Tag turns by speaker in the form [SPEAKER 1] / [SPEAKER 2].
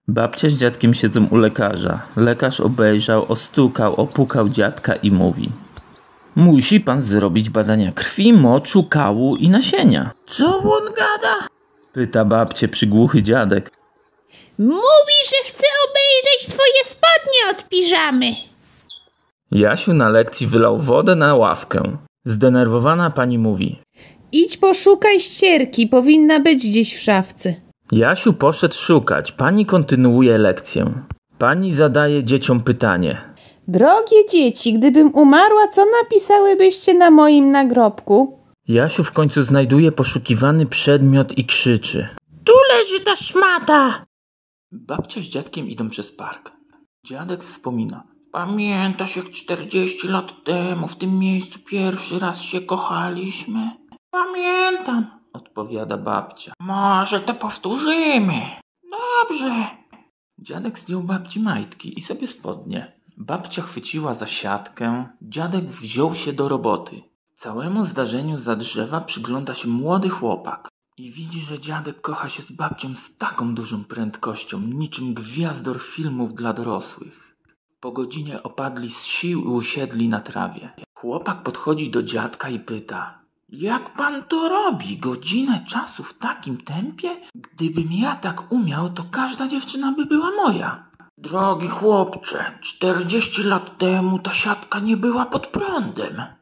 [SPEAKER 1] Babcia z dziadkiem siedzą u lekarza. Lekarz obejrzał, ostukał, opukał dziadka i mówi: musi pan zrobić badania krwi, moczu, kału i nasienia. Co on gada? Pyta babcie przygłuchy dziadek.
[SPEAKER 2] Mówi, że chce obejrzeć twoje spodnie od piżamy.
[SPEAKER 1] Jasiu na lekcji wylał wodę na ławkę. Zdenerwowana pani mówi:
[SPEAKER 3] idź poszukaj ścierki, powinna być gdzieś w szafce.
[SPEAKER 1] Jasiu poszedł szukać. Pani kontynuuje lekcję. Pani zadaje dzieciom pytanie:
[SPEAKER 3] Drogie dzieci, gdybym umarła, co napisałybyście na moim nagrobku?
[SPEAKER 1] Jasiu w końcu znajduje poszukiwany przedmiot i krzyczy:
[SPEAKER 2] Tu leży ta szmata.
[SPEAKER 1] Babcia z dziadkiem idą przez park. Dziadek wspomina: pamiętasz, jak 40 lat temu w tym miejscu pierwszy raz się kochaliśmy? Pamiętam, odpowiada babcia. Może to powtórzymy. Dobrze. Dziadek zdjął babci majtki i sobie spodnie. Babcia chwyciła za siatkę, dziadek wziął się do roboty. Całemu zdarzeniu za drzewa przygląda się młody chłopak i widzi, że dziadek kocha się z babcią z taką dużą prędkością, niczym gwiazdor filmów dla dorosłych. Po godzinie opadli z sił i usiedli na trawie. Chłopak podchodzi do dziadka i pyta: jak pan to robi? Godzinę czasu w takim tempie? Gdybym ja tak umiał, to każda dziewczyna by była moja. Drogi chłopcze, 40 lat temu ta siatka nie była pod prądem.